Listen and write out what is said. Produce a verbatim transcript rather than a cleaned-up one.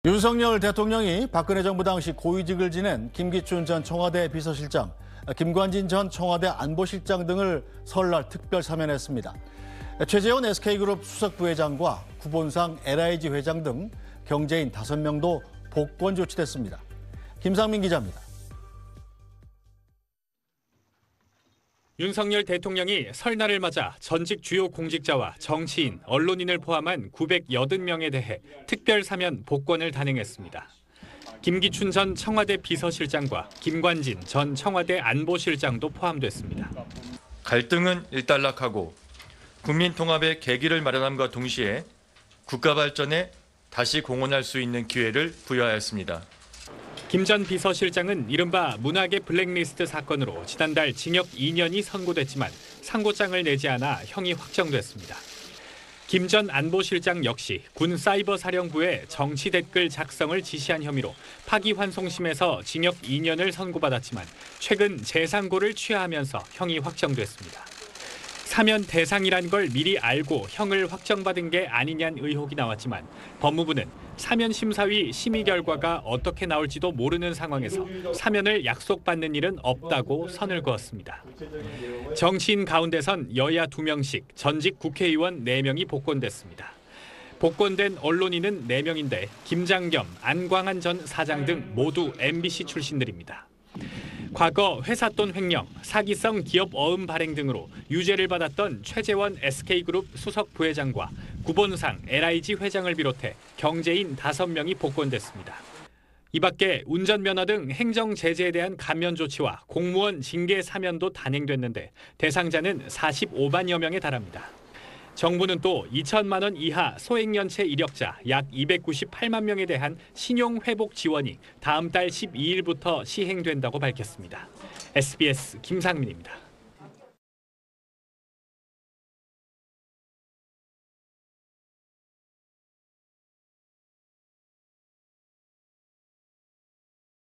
윤석열 대통령이 박근혜 정부 당시 고위직을 지낸 김기춘 전 청와대 비서실장, 김관진 전 청와대 안보실장 등을 설날 특별 사면했습니다. 최재원 에스케이그룹 수석부회장과 구본상 엘아이지 회장 등 경제인 다섯 명도 복권 조치됐습니다. 김상민 기자입니다. 윤석열 대통령이 설날을 맞아 전직 주요 공직자와 정치인, 언론인을 포함한 구백팔 명에 대해 특별 사면 복권을 단행했습니다. 김기춘 전 청와대 비서실장과 김관진 전 청와대 안보실장도 포함됐습니다. 갈등은 일단락하고 국민 통합의 계기를 마련함과 동시에 국가 발전에 다시 공헌할 수 있는 기회를 부여하였습니다. 김 전 비서실장은 이른바 문학의 블랙리스트 사건으로 지난달 징역 이 년이 선고됐지만 상고장을 내지 않아 형이 확정됐습니다. 김 전 안보실장 역시 군 사이버사령부에 정치 댓글 작성을 지시한 혐의로 파기환송심에서 징역 이 년을 선고받았지만 최근 재상고를 취하하면서 형이 확정됐습니다. 사면 대상이란 걸 미리 알고 형을 확정받은 게 아니냐는 의혹이 나왔지만 법무부는 사면심사위 심의 결과가 어떻게 나올지도 모르는 상황에서 사면을 약속받는 일은 없다고 선을 그었습니다. 정치인 가운데선 여야 두 명씩, 전직 국회의원 네 명이 복권됐습니다. 복권된 언론인은 네 명인데 김장겸, 안광한 전 사장 등 모두 엠비씨 출신들입니다. 과거 회삿돈 횡령, 사기성 기업 어음 발행 등으로 유죄를 받았던 최재원 에스케이그룹 수석 부회장과 구본상 엘아이지 회장을 비롯해 경제인 다섯 명이 복권됐습니다. 이 밖에 운전면허 등 행정 제재에 대한 감면 조치와 공무원 징계 사면도 단행됐는데 대상자는 사십오만여 명에 달합니다. 정부는 또 이천만 원 이하 소액연체 이력자 약 이백구십팔만 명에 대한 신용회복 지원이 다음 달 십이 일부터 시행된다고 밝혔습니다. 에스비에스 김상민입니다.